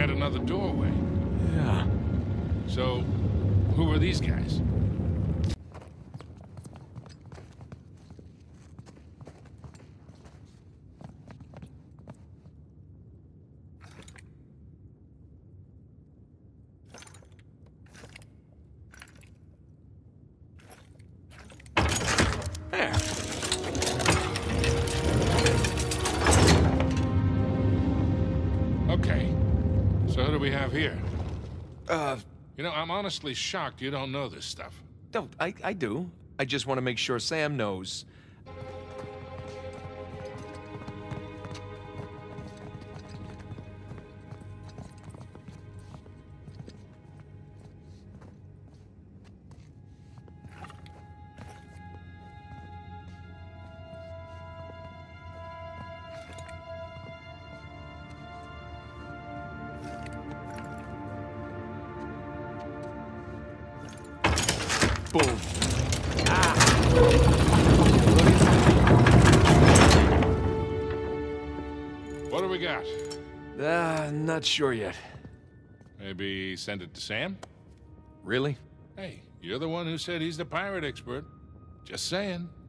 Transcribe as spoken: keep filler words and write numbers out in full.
had another doorway. Yeah. So, who are these guys? There. Okay. So who do we have here? Uh, You know, I'm honestly shocked you don't know this stuff. no, I, I do. I just want to make sure Sam knows. Boom. Ah. What do we got? Uh, not sure yet. Maybe send it to Sam? Really? Hey, you're the one who said he's the pirate expert. Just saying.